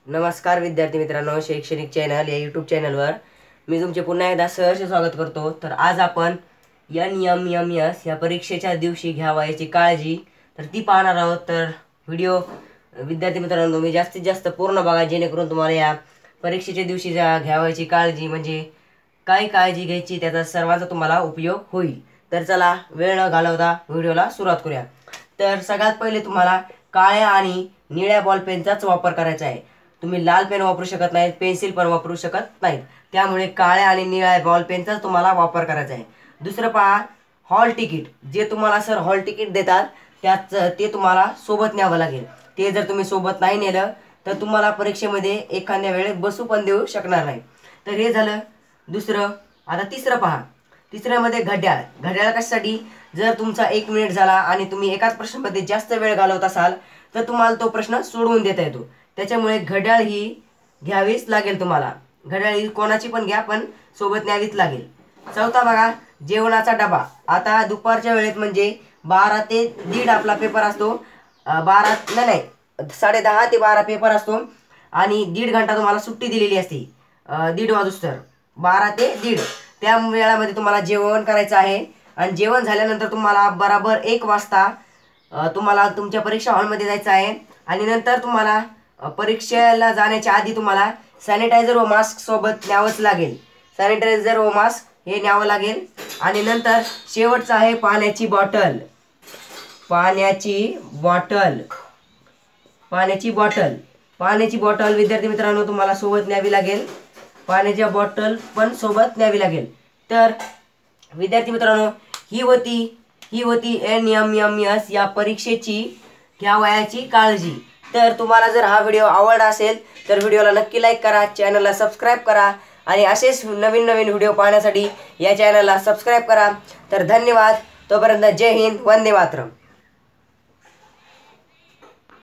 नमस्कार विद्यार्थी मित्रांनो, शैक्षणिक चॅनल या यूट्यूब चॅनलवर मी तुमचे पुन्हा एकदा सहर्ष स्वागत करतो। तर आज आपण NMMS या परीक्षेच्या दिवशी घ्यावयाची काळजी तर ती पाहणार आहोत। तर व्हिडिओ विद्यार्थी मित्रांनो तुम्ही जास्तीत जास्त पूर्ण बघा, जेणेकरून तुम्हाला या परीक्षेच्या दिवशी घ्यावयाची काळजी म्हणजे काय काळजी घ्यायची त्याचा सर्वांचा तुम्हाला उपयोग होईल। तर चला वेळ न घालवता व्हिडिओला सुरुवात करूया। तर सगळ्यात पहिले तुम्हाला काळ्या आणि निळ्या बॉल पेनचाच वापर करायचा आहे। तुम्ही लाल पेन वापरू शकत नाहीत, पेन्सिल पण वापरू शकत नाहीत, त्यामुळे काळ्या आणि निळ्या बॉल पेनचाच तुम्हाला वापर करायचा आहे। दुसरं पहा, हॉल तिकीट जे तुम्हाला सर हॉल तिकीट देतात त्याच ते तुम्हाला सोबत न्यावं लागेल। ते जर तुम्ही सोबत नाही नेलं तर तुम्हाला परीक्षेमध्ये एखाद्या वेळेस बसू पण देऊ शकणार नाही। तर हे झालं दुसरं। आता तिसरं पहा, तिसऱ्यामध्ये घड्याळ। घड्याळ कशासाठी? जर तुमचा 1 मिनिट झाला आणि तुम्ही एकाच प्रश्नामध्ये जास्त वेळ घालवत असाल तर तुम्हाला तो प्रश्न सोडवून देता येतो, त्याच्यामुळे घड्याळ ही घ्यावीच लागेल तुम्हाला। घड्याळ ही कोणाची पण घ्या, पण सोबत न्यावीच लागेल। चौथा बघा, जेवणाचा डबा। आता दुपारच्या वेळेत म्हणजे 12 ते 1:30 आपला पेपर असतो। 12 नाही 10:30 ते 12 पेपर असतो आणि 1.5 घंटा तुम्हाला सुट्टी दिलेली असते। 1:30 वाजूस्तर 12 ते 1:30 त्या वेळामध्ये तुम्हाला जेवण करायचं आहे आणि जेवण झाल्यानंतर तुम्हाला बरोबर 1 वाजता तुम्हाला तुमच्या परीक्षा हॉलमध्ये जायचं आहे आणि नंतर तुम्हाला परीक्षेला जाण्याच्या आधी तुम्हाला सॅनिटायझर व मास्क सोबत न्यावंच लागेल। सॅनिटायझर व मास्क हे न्यावं लागेल आणि नंतर शेवटचं आहे पाण्याची बॉटल। पाण्याची बॉटल विद्यार्थी मित्रांनो तुम्हाला सोबत न्यावी लागेल। पाण्याची बॉटल पण सोबत न्यावी लागेल। तर विद्यार्थी मित्रांनो ही होती NMMS या परीक्षेची घ्यावयाची काळजी। तर तुम्हाला जर हा व्हिडिओ आवडला असेल तर व्हिडिओला नक्की लाईक करा, चॅनलला सबस्क्राईब करा आणि असेच नवीन व्हिडिओ पाहण्यासाठी या चॅनलला सबस्क्राईब करा। तर धन्यवाद। तोपर्यंत जय हिंद, वंदे मातरम।